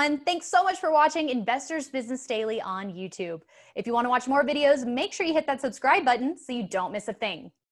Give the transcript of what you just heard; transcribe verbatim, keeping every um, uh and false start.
everyone. Thanks so much for watching Investors Business Daily on YouTube. If you want to watch more videos, make sure you hit that subscribe button so you don't miss a thing.